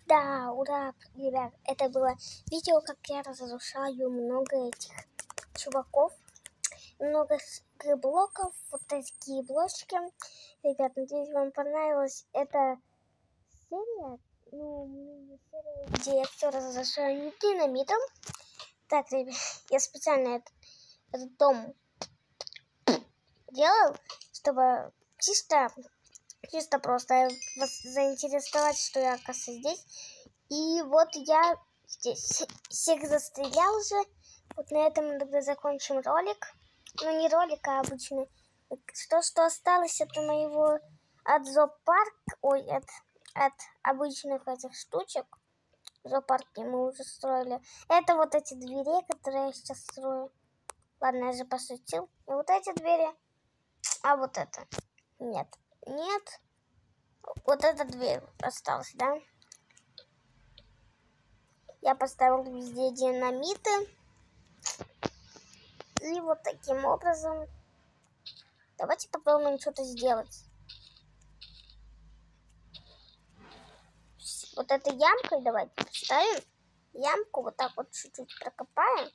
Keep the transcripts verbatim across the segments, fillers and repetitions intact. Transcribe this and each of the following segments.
Да, ура, ребят, это было видео, как я разрушаю много этих чуваков, много блоков, вот такие блочки. Ребят, надеюсь, вам понравилась эта серия, ну, серия, где я все разрушаю динамитом. Так, ребят, я специально этот, этот дом делал, чтобы чисто, чисто просто вас заинтересовать, что я, оказывается, здесь. И вот я здесь всех застрелял уже. Вот на этом мы тогда закончим ролик. Ну, не ролик, а обычный. Что, что осталось от моего, от зоопарка, ой, от, от обычных этих штучек. В зоопарке мы уже строили. Это вот эти двери, которые я сейчас строю. Ладно, я же пошутил. И вот эти двери. А вот это. Нет. Нет. Вот эта дверь осталась, да? Я поставил везде динамиты. И вот таким образом. Давайте попробуем что-то сделать. Вот этой ямкой давайте поставим. Ямку вот так вот чуть-чуть прокопаем.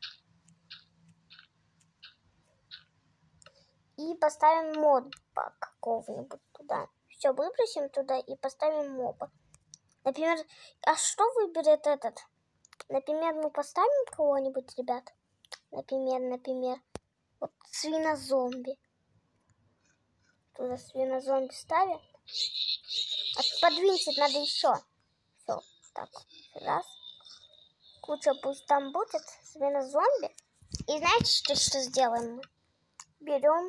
И поставим моба какого-нибудь туда. Все, выбросим туда и поставим моба. Например, а что выберет этот? Например, мы поставим кого-нибудь, ребят. Например, например, вот свинозомби. Туда свинозомби ставим. А подвиньте надо еще. Все, так, раз. Куча пусть там будет свинозомби. И знаете, что, что сделаем мы? Берем,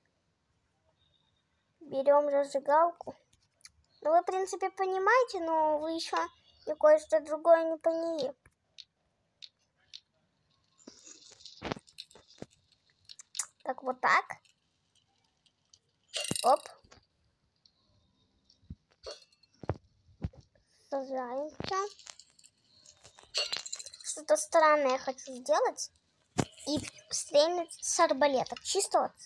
берем зажигалку. Ну, вы, в принципе, понимаете, но вы еще и кое-что другое не поняли. Так, вот так. Оп. Сажаемся. Что-то странное я хочу сделать. И стрельнуть с арбалета. Чисто вот.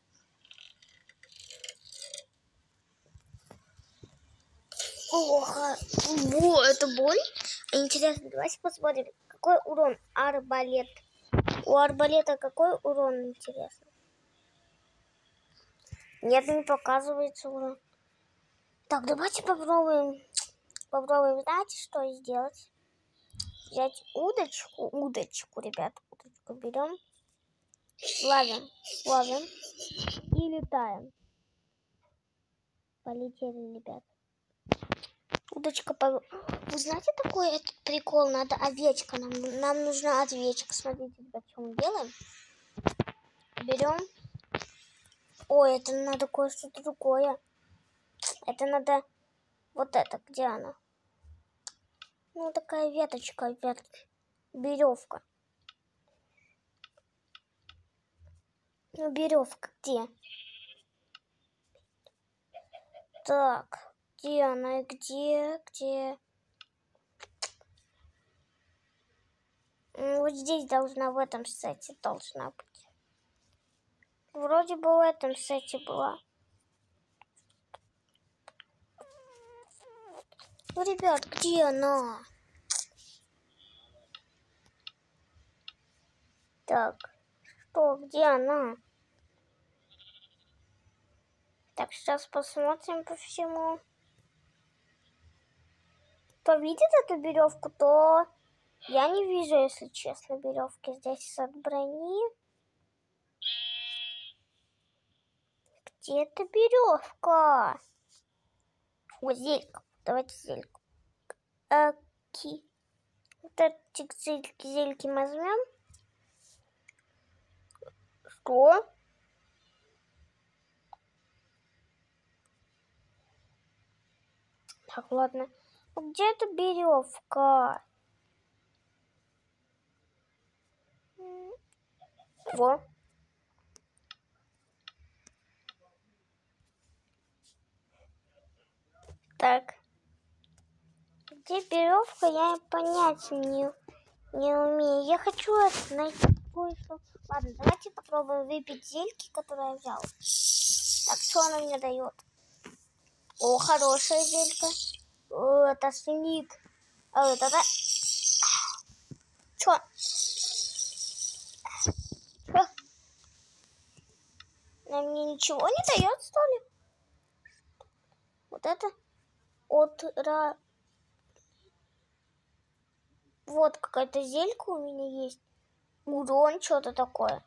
Ох, во, это боль. Интересно, давайте посмотрим, какой урон арбалет. У арбалета какой урон, интересно? Нет, не показывается урон. Так, давайте попробуем. Попробуем, знаете, что сделать? Взять удочку, удочку, ребят, удочку берем, ловим, ловим и летаем. Полетели, ребят. Удочка, по... Вы знаете такой этот прикол? Надо овечка, нам, нам нужна овечка. Смотрите, ребят, что мы делаем. Берем. Ой, это надо кое-что другое. Это надо... Вот это, где она? Ну, такая веточка, вет... веревка. Ну, веревка где? Так, где она? Где? Где? Вот здесь должна, в этом сете должна быть. Вроде бы в этом сете была. Ну, ребят, где она? Так, что, где она? Так, сейчас посмотрим по всему. Кто видит эту веревку, то я не вижу, если честно, веревки здесь от брони. Где эта веревка? Вот зелька. Давайте зельку. Оки. Вот эти зельки, зельки возьмем. Что? Так, ладно. Где эта веревка? Во. Так. Где веревка, я понять не, не умею. Я хочу это найти кое-что. Ладно, давайте попробуем выпить зельки, которые я взял. Так, что она мне дает? О, хорошая зелька. О, тошнит. А вот это... Чё? Чё? Она мне ничего не дает, что ли? Вот это отра... Вот какая-то зелька у меня есть. Урон, что-то такое.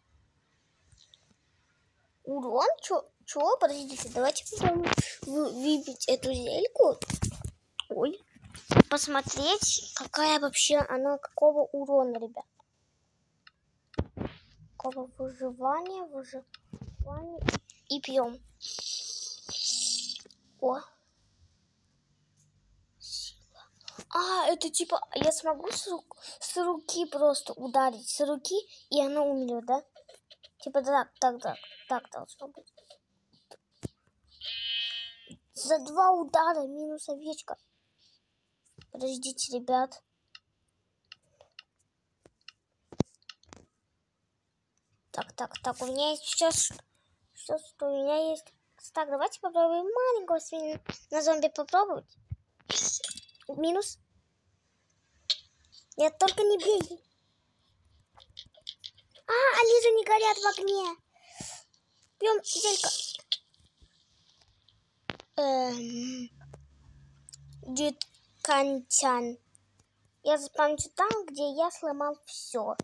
Урон? Чё? Чё? Подождите, давайте попробуем выпить эту зельку. Ой. Посмотреть, какая вообще она, какого урона, ребят. Какого выживания, выживания. И пьем. О. Сила. А, это типа, я смогу с, рук, с руки просто ударить, с руки, и она умрет, да? Типа так, так, так, так должно быть. За два удара минус овечка. Подождите, ребят. Так, так, так, у меня есть сейчас... Сейчас что у меня есть... Так, давайте попробуем маленького свинья на зомби попробовать. Минус. Нет, только не бей. А, они же не горят в огне. Пьем зелька. Эм... Дюткантян. Я запомню там, где я сломал все.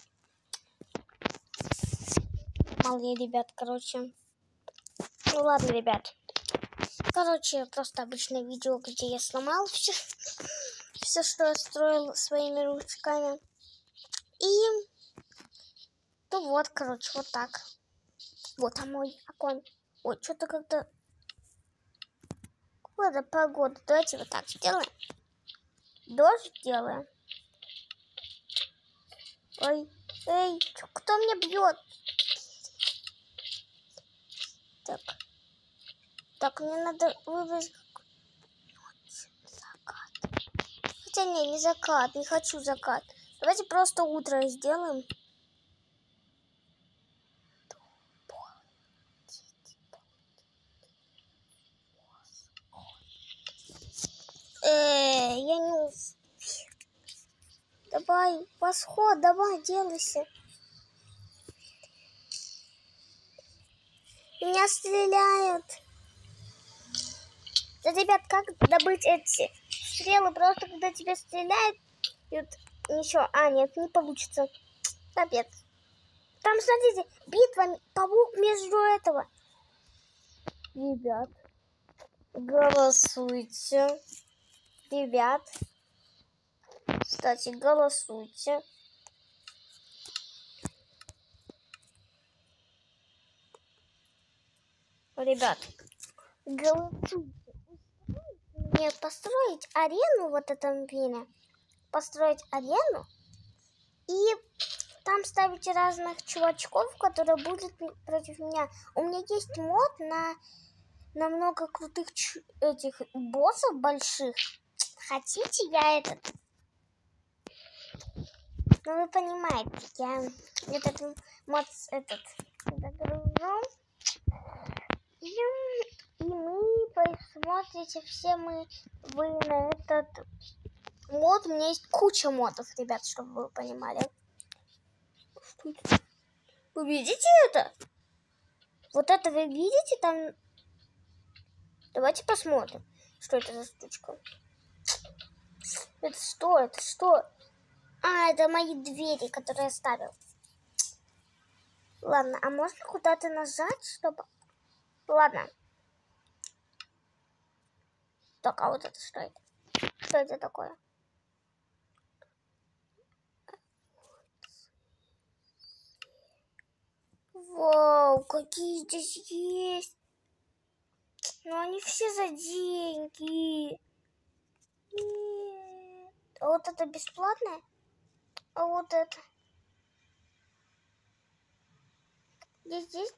Мало я, ребят, короче. Ну ладно, ребят. Короче, просто обычное видео, где я сломал все, все, что я строил своими ручками. И, ну вот, короче, вот так. Вот, а мой огонь. Ой, что-то как-то... Какая-то погода. Давайте вот так сделаем. Дождь делаем. Ой, эй, чё, кто меня бьет? Так. Так, мне надо выбрать... Закат. Хотя не, не закат, не хочу закат. Давайте просто утро сделаем. Э, я не успею. Давай, восход, давай, делайся. Меня стреляют. Да, ребят, как добыть эти стрелы? Просто когда тебя стреляют, ничего. А, нет, не получится. Капец. Там, смотрите, битва, паук между этого. Ребят, голосуйте. Ребят, кстати, голосуйте. Ребят, голосуйте. Мне построить арену в этом мире. Построить арену. И там ставите разных чувачков, которые будут против меня. У меня есть мод на, на много крутых этих боссов больших. Хотите, я этот... Ну, вы понимаете, я этот мод этот загружу. И, и мы посмотрите все мы вы на этот мод. У меня есть куча модов, ребят, чтобы вы понимали. Вы видите это? Вот это вы видите там? Давайте посмотрим, что это за штучка. Это что? Это что? А, это мои двери, которые я ставил. Ладно, а можно куда-то нажать, чтобы... Ладно. Так, а вот это что это? Что это такое? Вау, какие здесь есть. Но они все за деньги. Нет. А вот это бесплатное? А вот это? Здесь, здесь?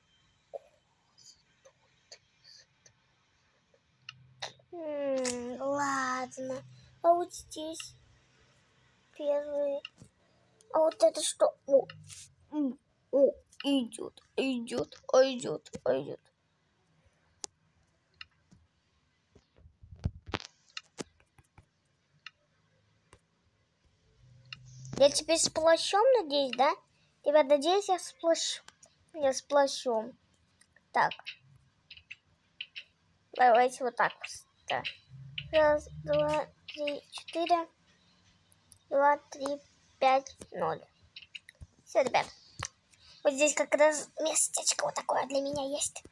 М-м, ладно. А вот здесь первый. А вот это что? О, о, идет, идет, идет, идет. Я теперь с плащом, надеюсь, да? Ребят, надеюсь, я с плащом. Я с плащом. Так. Давайте вот так. Так. Раз, два, три, четыре. Два, три, пять, ноль. Все, ребят. Вот здесь как раз местечко вот такое для меня есть.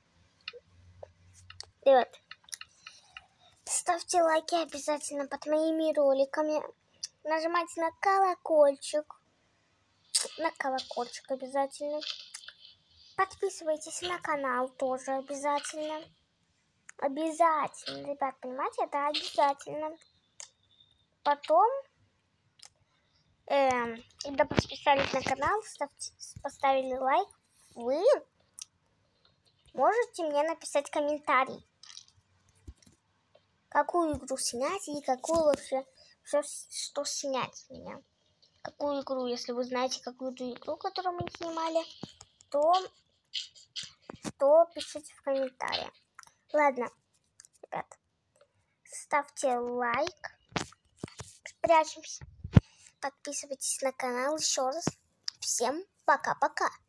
Ребят, ставьте лайки обязательно под моими роликами. Нажимайте на колокольчик. На колокольчик обязательно. Подписывайтесь на канал тоже обязательно. Обязательно, ребят, понимаете, это обязательно. Потом, э, когда подписались на канал, ставьте, поставили лайк, вы можете мне написать комментарий, какую игру снять и какую вообще, что, что снять с меня. Какую игру, если вы знаете какую-то игру, которую мы снимали, то, то пишите в комментариях. Ладно, ребят, ставьте лайк, прячемся, подписывайтесь на канал еще раз. Всем пока-пока.